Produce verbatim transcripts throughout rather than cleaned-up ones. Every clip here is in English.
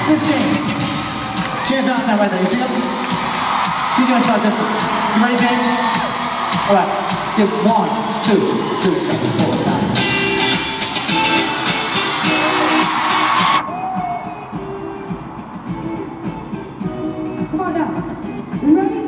Here's James. James Valentine right there. You see him? He's gonna start this one. You ready, James? All right. Give one, two, three, four, five. Come on now. You ready?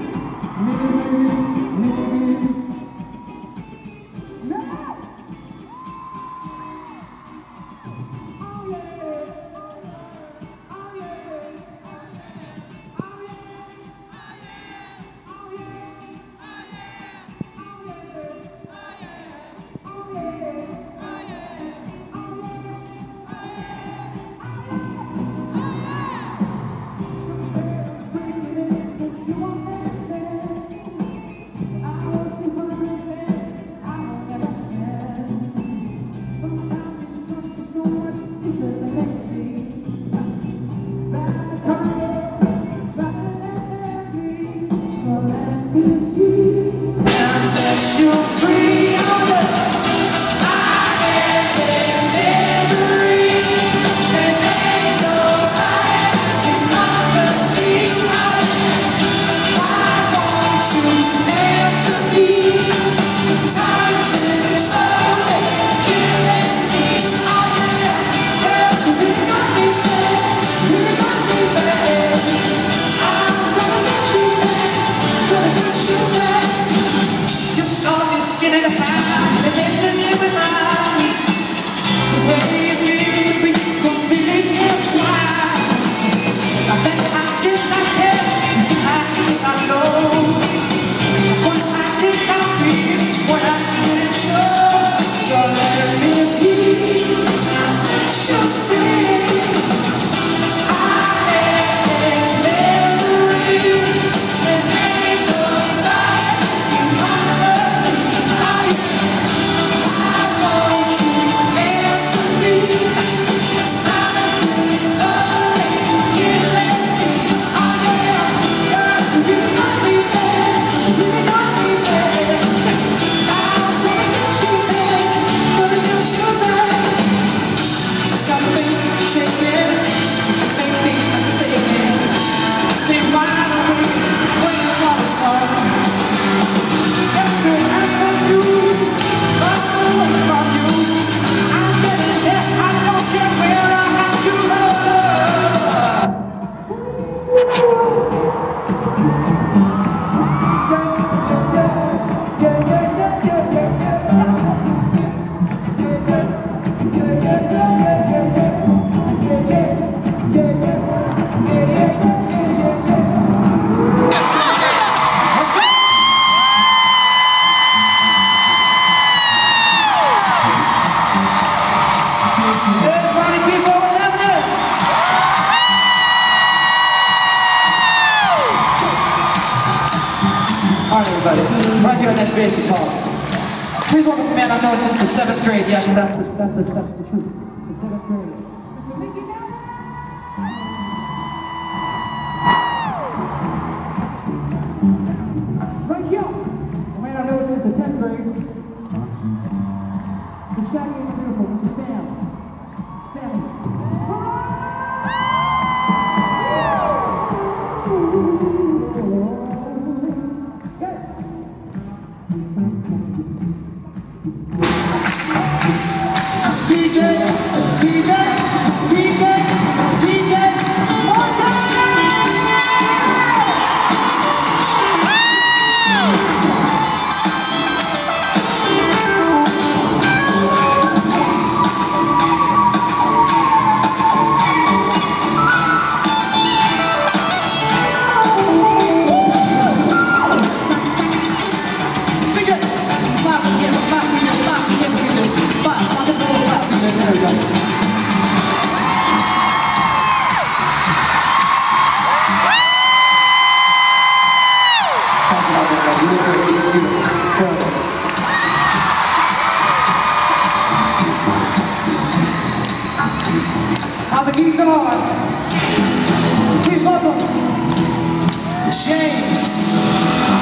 Alright everybody, right here on that bass guitar. Please welcome the man I've known since the seventh grade. Yes, that's the, that's the, that's the truth. The seventh grade. Mister Mickey Mouse. Right here, the man I've known since the tenth grade. The shaggy and the beautiful, Mister Sam. Sammy. D J, D J, D J, D J, one time! D J, smile, D J, smile, D J, smile, D J, D J, smile, smile, just a little smile, D J, there we go. Pass it out there, buddy. You look great, you look beautiful. Good. On the guitar, please welcome James.